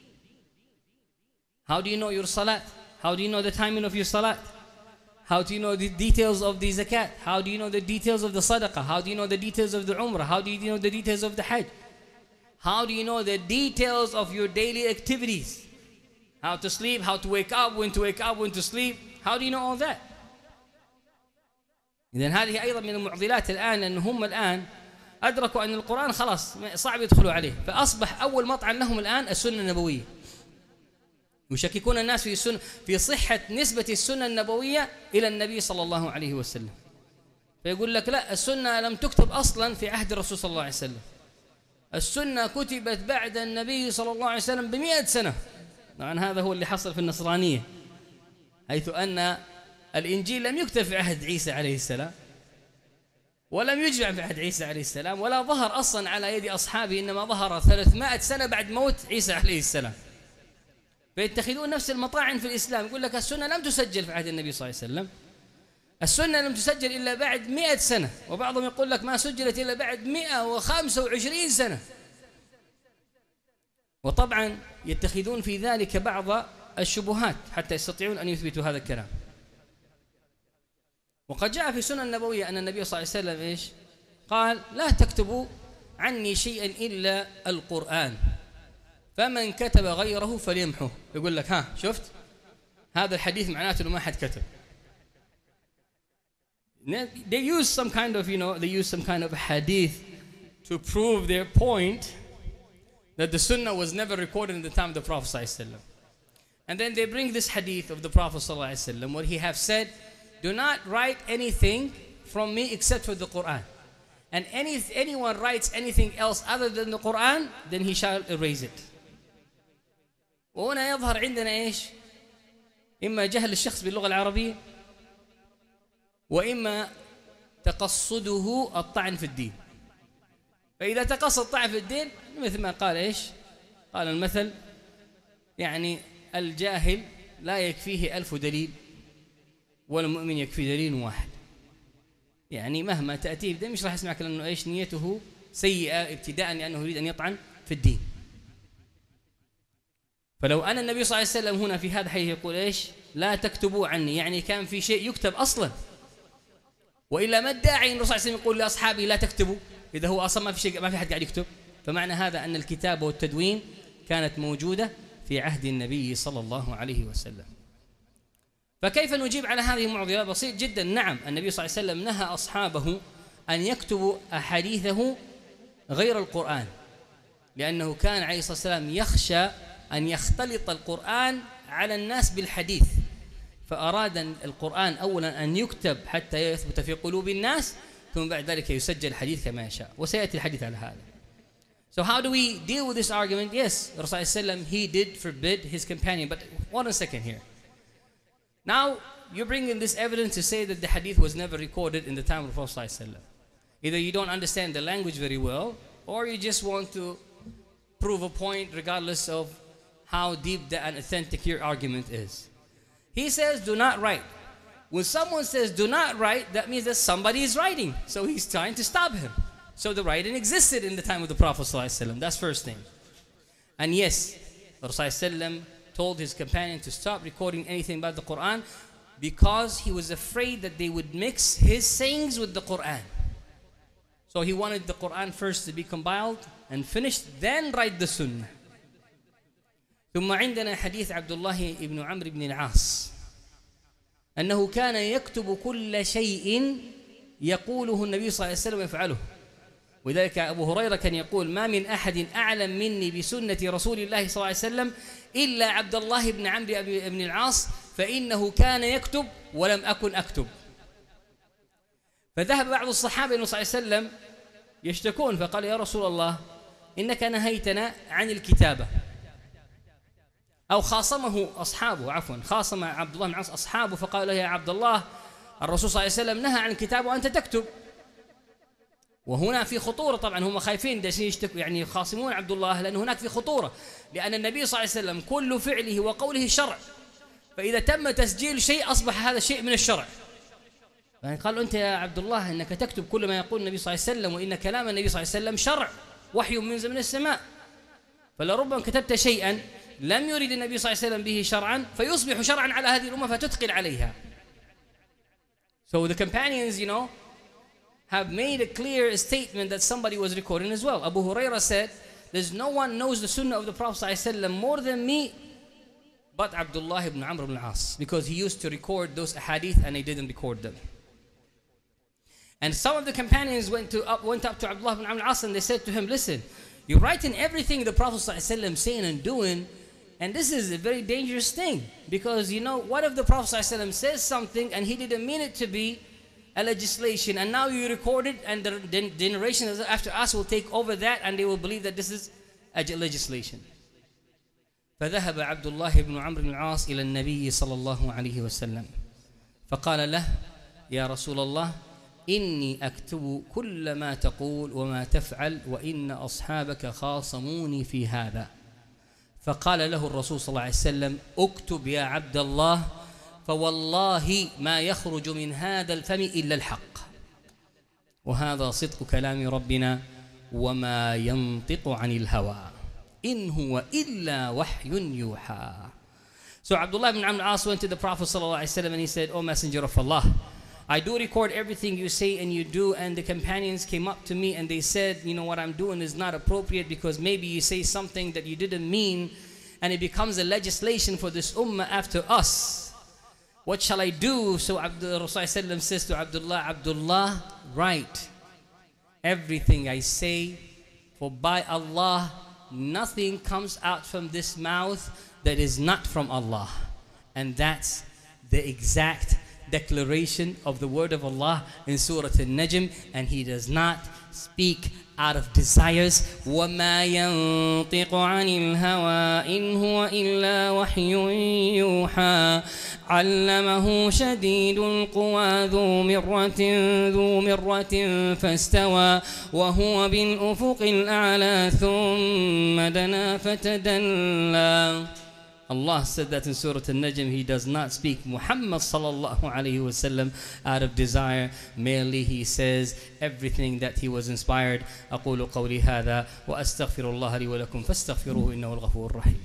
How do you know your salat? How do you know the timing of your salat? How do you know the details of the zakat? How do you know the details of the sadaqah? How do you know the details of the umrah? How do you know the details of the hajj? How do you know the details of your daily activities? How to sleep, how to wake up, when to sleep. How do you know all that? إذن هذه أيضا من المعضلات الآن أن هم الآن أدركوا أن القرآن خلاص صعب يدخلوا عليه فأصبح أول مطعن لهم الآن السنة النبوية. يشككون الناس في السنة في صحة نسبة السنة النبوية إلى النبي صلى الله عليه وسلم. فيقول لك لا السنة لم تكتب أصلا في عهد الرسول صلى الله عليه وسلم. السنة كتبت بعد النبي صلى الله عليه وسلم ب100 سنة. طبعا هذا هو اللي حصل في النصرانية حيث أن الإنجيل لم يكتب في عهد عيسى عليه السلام ولم يجمع في عهد عيسى عليه السلام ولا ظهر أصلا على يد أصحابه إنما ظهر 300 سنة بعد موت عيسى عليه السلام. فيتخذون نفس المطاعن في الإسلام يقول لك السنة لم تسجل في عهد النبي صلى الله عليه وسلم السنة لم تسجل إلا بعد 100 سنة وبعضهم يقول لك ما سجلت إلا بعد 125 سنة. وطبعا يتخذون في ذلك بعض الشبهات حتى يستطيعون أن يثبتوا هذا الكلام. وقد جاء في السنة النبوية أن النبي صلى الله عليه وسلم إيش قال لا تكتبوا عني شيئا إلا القرآن فمن كتب غيره فليمحه. يقول لك ها شفت هذا الحديث معناته إنه ما حد كتب. They use some kind of a hadith to prove their point that the Sunnah was never recorded in the time of the Prophet sallallahu alaihi wasallam. And then they bring this hadith of the Prophet sallallahu alaihi wasallam where he have said, "Do not write anything from me except for the Quran. And anyone writes anything else other than the Quran, then he shall erase it." وهنا يظهر عندنا إيش؟ إما جهل الشخص باللغة العربية وإما تقصده الطعن في الدين. فإذا تقصد الطعن في الدين مثل ما قال إيش؟ قال المثل يعني الجاهل لا يكفيه 1000 دليل والمؤمن يكفي دليل واحد. يعني مهما تأتيه بدين مش راح يسمعك لأنه إيش نيته سيئة ابتداء لأنه يريد أن يطعن في الدين. فلو أن النبي صلى الله عليه وسلم هنا في هذا الحديث يقول إيش لا تكتبوا عني يعني كان في شيء يكتب أصلا وإلا ما الداعي أن الرسول صلى الله عليه وسلم يقول لأصحابه لا تكتبوا إذا هو أصلا ما في شيء ما في حد قاعد يكتب. فمعنى هذا أن الكتابة والتدوين كانت موجودة في عهد النبي صلى الله عليه وسلم. فكيف نجيب على هذه المعضلة؟ بسيط جدا. نعم النبي صلى الله عليه وسلم نهى أصحابه أن يكتبوا أحاديثه غير القرآن لأنه كان عليه الصلاة والسلام يخشى أن يختلط القرآن على الناس بالحديث فأراد القرآن أولا أن يكتب حتى يثبت في قلوب الناس ثم بعد ذلك يسجل الحديث كما يشاء وسيأتي الحديث على هذا. So how do we deal with this argument? Yes, Rasulullah sallam he did forbid his companion, but hold on a second here. Now you bring in this evidence to say that the hadith was never recorded in the time of Rasulullah sallam. Either you don't understand the language very well, or you just want to prove a point regardless of how deep and authentic your argument is. He says, do not write. When someone says, do not write, that means that somebody is writing. So he's trying to stop him. So the writing existed in the time of the Prophet ﷺ. That's first thing. And yes, Rasulullah told his companion to stop recording anything about the Quran because he was afraid that they would mix his sayings with the Quran. So he wanted the Quran first to be compiled and finished, then write the Sunnah. ثم عندنا حديث عبد الله بن عمرو بن العاص أنه كان يكتب كل شيء يقوله النبي صلى الله عليه وسلم يفعله. وذلك أبو هريرة كان يقول ما من أحد أعلم مني بسنة رسول الله صلى الله عليه وسلم إلا عبد الله بن عمرو بن العاص فإنه كان يكتب ولم أكن أكتب. فذهب بعض الصحابة إلى صلى الله عليه وسلم يشتكون فقال يا رسول الله إنك نهيتنا عن الكتابة. أو خاصمه أصحابه خاصم عبد الله بن عاص أصحابه فقال له يا عبد الله الرسول صلى الله عليه وسلم نهى عن الكتاب وأنت تكتب. وهنا في خطورة طبعا هم خايفين يعني يخاصمون عبد الله لأن هناك في خطورة لأن النبي صلى الله عليه وسلم كل فعله وقوله شرع فإذا تم تسجيل شيء أصبح هذا شيء من الشرع. يعني قالوا أنت يا عبد الله أنك تكتب كل ما يقول النبي صلى الله عليه وسلم وإن كلام النبي صلى الله عليه وسلم شرع وحي منزل من السماء فلربما كتبت شيئا لم يرد النبي صلى الله عليه وسلم به شرعا فيصبح شرعا على هذه الأمة فتثقل عليها. So the companions, have made a clear statement that somebody was recording as well. Abu Hurairah said, there's no one knows the sunnah of the Prophet ﷺ more than me but Abdullah ibn Amr ibn al-As because he used to record those ahadith and he didn't record them. And some of the companions went up to Abdullah ibn Amr al-As and they said to him, listen, you're writing everything the Prophet ﷺ saying and doing, and this is a very dangerous thing because what if the Prophet ﷺ says something and he didn't mean it to be a legislation and now you record it and the generations after us will take over that and they will believe that this is a legislation. فذهب عبد الله بن عمرو بن العاص إلى النبي صلى الله عليه وسلم فقال له يا رسول الله إني أكتب كل ما تقول وما تفعل وإن أصحابك خاصموني في هذا. فقال له الرسول صلى الله عليه وسلم اكتب يا عبد الله فوالله ما يخرج من هذا الفم إلا الحق وهذا صدق كلام ربنا وما ينطق عن الهوى إن هو إلا وحي يوحى. So Abdullah ibn Amr al-As went to the Prophet ﷺ and he said, O Messenger of Allah, I do record everything you say and you do, and the companions came up to me and they said, what I'm doing is not appropriate because maybe you say something that you didn't mean and it becomes a legislation for this ummah after us. What shall I do? So Rasulullah says to Abdullah, write everything I say, for by Allah nothing comes out from this mouth that is not from Allah. And that's the exact declaration of the word of Allah in Surah An-Najm, and he does not speak out of desires. وَمَا يَنطِقُ عَنِ الْهَوَىٰ إِنْ هُوَ إِلَّا وَحْيٌ يُوحَىٰ عَلَّمَهُ شَدِيدُ الْقُوَىٰ ذُو مِرَّةٍ فَاسْتَوَىٰ وَهُوَ بِالْأُفُقِ الْأَعْلَىٰ ثُمَّ دَنَا فَتَدَلَّىٰ. Allah said that in Surah An-Najm, he does not speak Muhammad sallallahu alayhi wasallam out of desire. Merely he says everything that he was inspired. أقول قولي هذا وأستغفر الله لي ولكم فاستغفروه إنه الغفور الرحيم.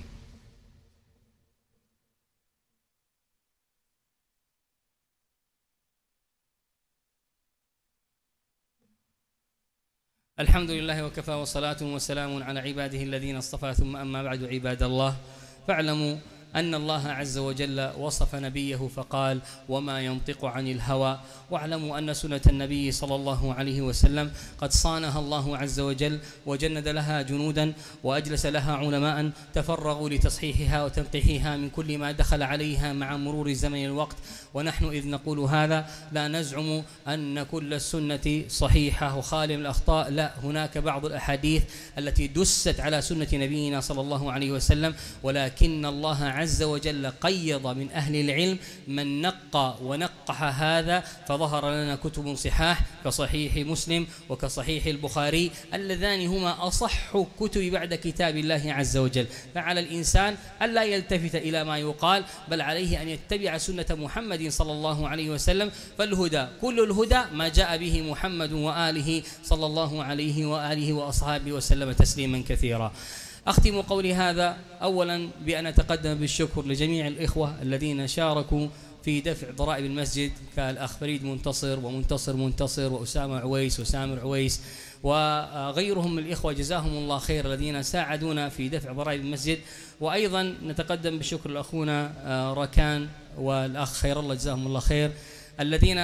الحمد لله وكفى وصلاة وسلام على عباده الذين اصطفى ثم أما بعد عباد الله فاعلموا أن الله عز وجل وصف نبيه فقال وما ينطق عن الهوى. واعلموا أن سنة النبي صلى الله عليه وسلم قد صانها الله عز وجل وجند لها جنودا وأجلس لها علماء تفرغوا لتصحيحها وتنقيحها من كل ما دخل عليها مع مرور زمن الوقت. ونحن إذ نقول هذا لا نزعم أن كل السنة صحيحة وخالي من الأخطاء، لا، هناك بعض الأحاديث التي دست على سنة نبينا صلى الله عليه وسلم، ولكن الله عز وجل قيض من أهل العلم من نقى ونقح هذا، فظهر لنا كتب صحاح كصحيح مسلم وكصحيح البخاري اللذان هما أصح كتب بعد كتاب الله عز وجل. فعلى الإنسان ألا يلتفت إلى ما يقال، بل عليه أن يتبع سنة محمد صلى الله عليه وسلم. فالهدى كل الهدى ما جاء به محمد وآله صلى الله عليه وآله وأصحابه وسلم تسليما كثيرا. أختم قولي هذا أولا بأن أتقدم بالشكر لجميع الإخوة الذين شاركوا في دفع ضرائب المسجد، كالأخ فريد منتصر ومنتصر منتصر وأسامة عويس وسامر عويس وغيرهم من الإخوة جزاهم الله خير الذين ساعدونا في دفع ضرائب المسجد. وأيضا نتقدم بالشكر لأخونا ركان والأخ خير الله جزاهم الله خير، الذين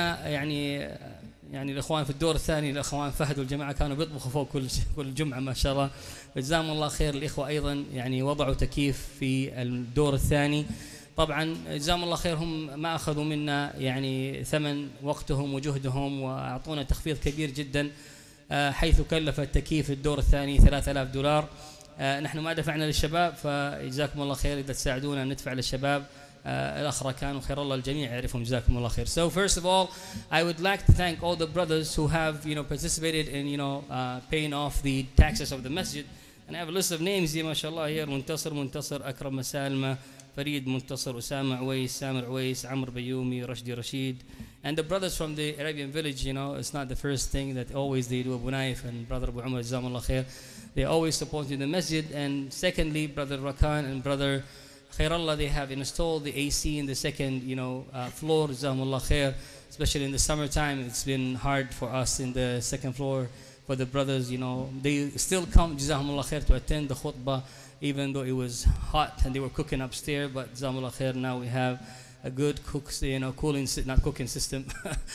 يعني الإخوان في الدور الثاني، الإخوان فهد والجماعة كانوا بيطبخوا فوق كل جمعة ما شاء الله، جزاهم الله خير. الإخوة أيضا يعني وضعوا تكييف في الدور الثاني، طبعا جزاهم الله خير، هم ما أخذوا منا يعني ثمن وقتهم وجهدهم، وأعطونا تخفيض كبير جدا، حيث كلف التكييف الدور الثاني $3000. نحن ما دفعنا للشباب، فجزاكم الله خير إذا تساعدونا ندفع للشباب. الأخ كانوا خير الله الجميع يعرفهم جزاكم الله خير. So first of all, I would like to thank all the brothers who have participated in paying off the taxes of the masjid. And I have a list of names here, mashallah, here: Muntasir, Akram Masalma, Farid Muntasir, Usama Awais, Samir Awais, Amr Bayoumi, Rashdi Rashid. And the brothers from the Arabian village, it's not the first thing that always they do. Abu Naif and brother Abu Umar, Jazakumullah khair, they always support the masjid. And secondly, brother Rakan and brother Khairallah, they have installed the AC in the second floor, Jazakumullah khair. Especially in the summertime, it's been hard for us in the second floor. For the brothers, they still come, Jazakumullah khair, to attend the khutbah, even though it was hot and they were cooking upstairs. But Jazakumullah khair, now we have a good cooling system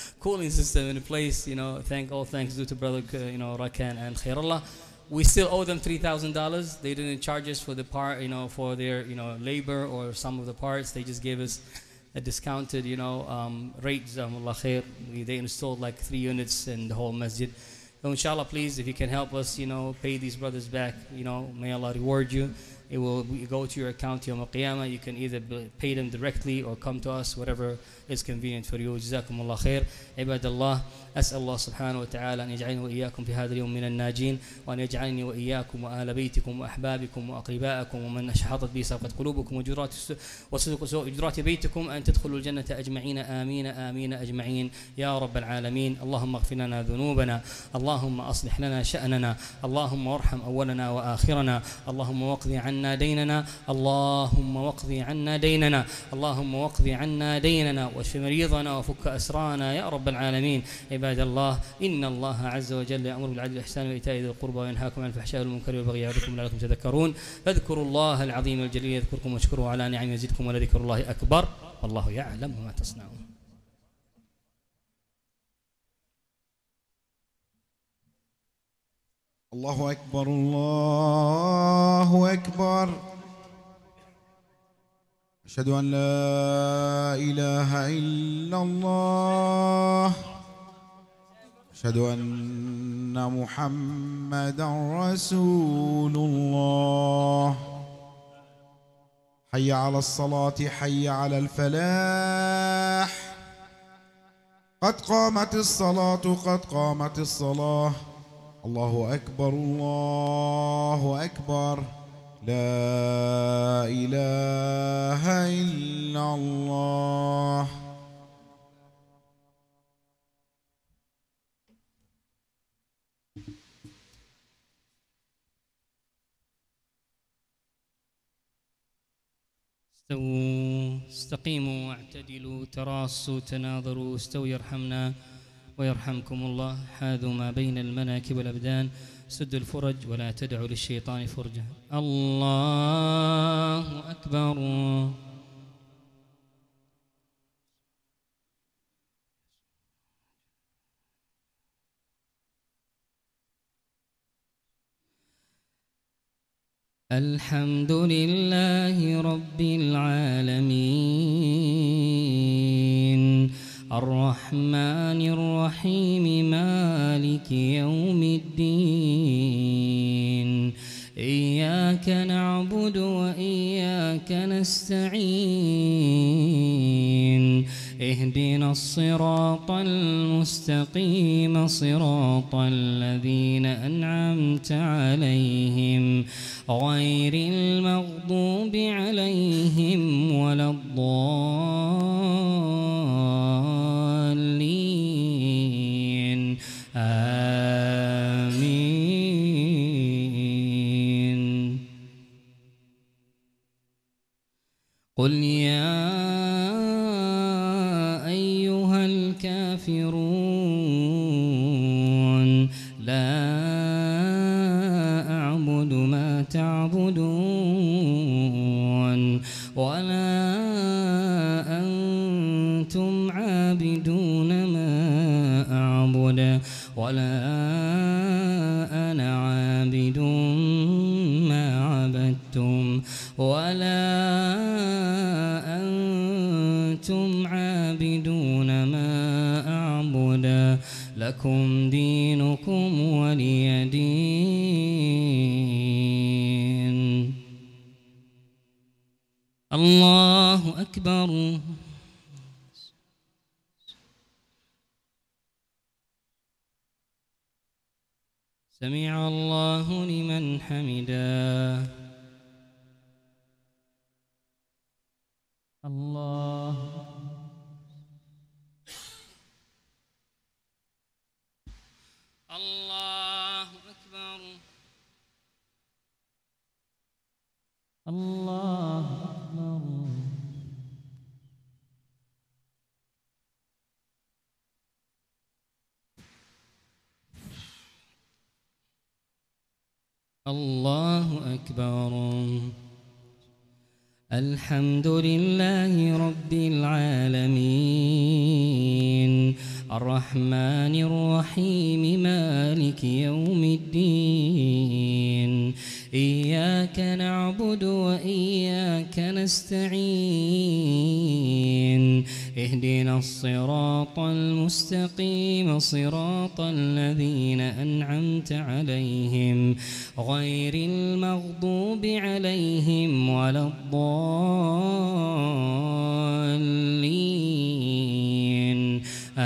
in place. All thanks due to brother Rakan and Khairallah. We still owe them $3,000. They didn't charge us for the part, for their labor or some of the parts. They just gave us a discounted rate. Jazakumullah khair. They installed like 3 units in the whole masjid. So inshallah, please, if you can help us, pay these brothers back, may Allah reward you. It will go to your account Yawm al-Qiyamah. You can either pay them directly or come to us, whatever is convenient for you. جزاكم الله خير. عباد الله، أسأل الله سبحانه وتعالى أن يجعلني وإياكم في هذا اليوم من الناجين، وأن يجعلني وإياكم وآل بيتكم وأحبابكم وأقربائكم ومن أحاطت به سابقة قلوبكم وجدرات بيتكم أن تدخلوا الجنة أجمعين، آمين آمين أجمعين يا رب العالمين. اللهم اغفر لنا ذنوبنا، اللهم أصلح لنا شأننا، اللهم وارحم أولنا وآخرنا، اللهم واقضي عنا ديننا، اللهم واقضي عنا ديننا، اللهم واقضي عنا ديننا، واشف مريضنا وفك أسرانا يا رب العالمين. عباد الله، إن الله عز وجل يأمر بالعدل والإحسان وإيتاء ذي القربى وينهاكم عن الفحشاء والمنكر والبغي يعظكم لعلكم تذكرون. فاذكروا الله العظيم الجليل يذكركم واشكروه على نعمه يزدكم ولذكر الله أكبر والله يعلم ما تصنعون. الله أكبر، الله أكبر. أشهد أن لا إله إلا الله، أشهد أن محمدا رسول الله. حي على الصلاة، حي على الفلاح، قد قامت الصلاة، قد قامت الصلاة. الله أكبر، الله أكبر، لا إله إلا الله. استووا، استقيموا واعتدلوا، تراصوا تناظروا، استووا يرحمنا ويرحمكم الله. حاذوا ما بين المناكب والأبدان، سدوا الفرج ولا تدعوا للشيطان فرجة. الله أكبر. الحمد لله رب العالمين، الرحمن الرحيم، مالك يوم الدين، إياك نعبد وإياك نستعين اهدنا الصراط المستقيم صراط الذين أنعمت عليهم غير المغضوب عليهم ولا الضالين آمين. قل يا أيها الكافرون لا أعبد ما تعبدون ولا أنتم عابدون ما أعبد ولا أنا عابد ما عبدتم ولا أنتم عابدون ما أعبد لكم دينكم ولي دين. الله أكبر. سمع الله لمن حمده. الله الله أكبر. الله أكبر. الله أكبر. الحمد لله رب العالمين الرحمن الرحيم مالك يوم الدين إياك نعبد وإياك نستعين اهدنا الصراط المستقيم صراط الذين أنعمت عليهم غير المغضوب عليهم ولا الضالين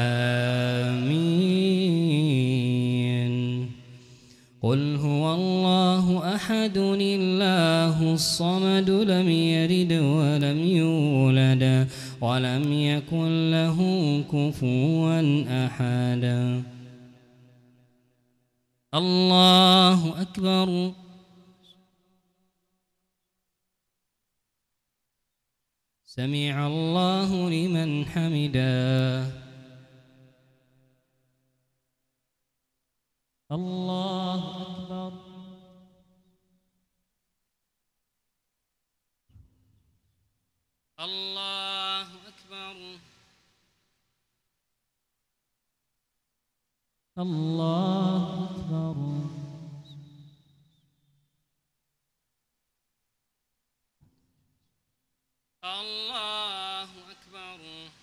آمين. قل هو الله أحد الله الصمد لم يلد ولم يولد ولم يكن له كفوا أحد. الله أكبر. سمع الله لمن حمده. الله أكبر. الله أكبر. الله أكبر. الله أكبر.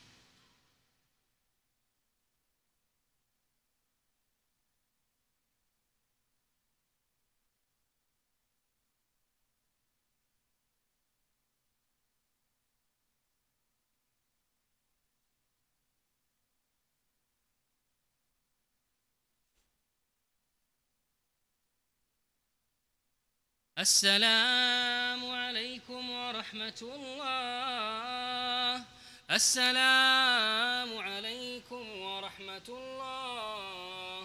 السلام عليكم ورحمة الله. السلام عليكم ورحمة الله.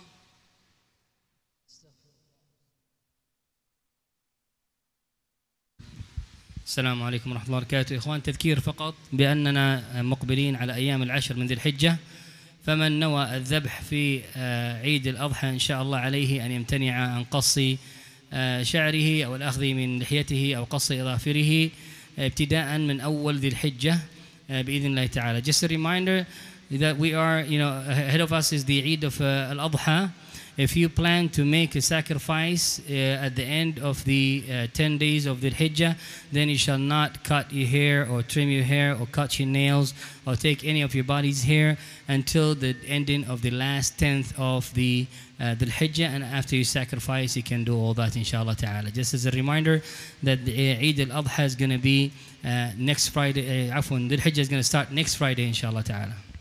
السلام عليكم ورحمة الله وبركاته. إخوان، تذكير فقط بأننا مقبلين على أيام العشر من ذي الحجة، فمن نوى الذبح في عيد الأضحى إن شاء الله عليه أن يمتنع عن قص شعره أو الأخذ من لحيته أو قص أظافره ابتداء من أول ذي الحجة بإذن الله تعالى. Just a reminder that we are, ahead of us is the Eid of Al-Adha. If you plan to make a sacrifice at the end of the 10 days of the Hijjah, then you shall not cut your hair or trim your hair or cut your nails or take any of your body's hair until the ending of the last 10th of the Hijjah. And after you sacrifice, you can do all that, inshallah ta'ala. Just as a reminder that the Eid al-Adha is going to be next Friday. The Hijjah is going to start next Friday, inshallah ta'ala.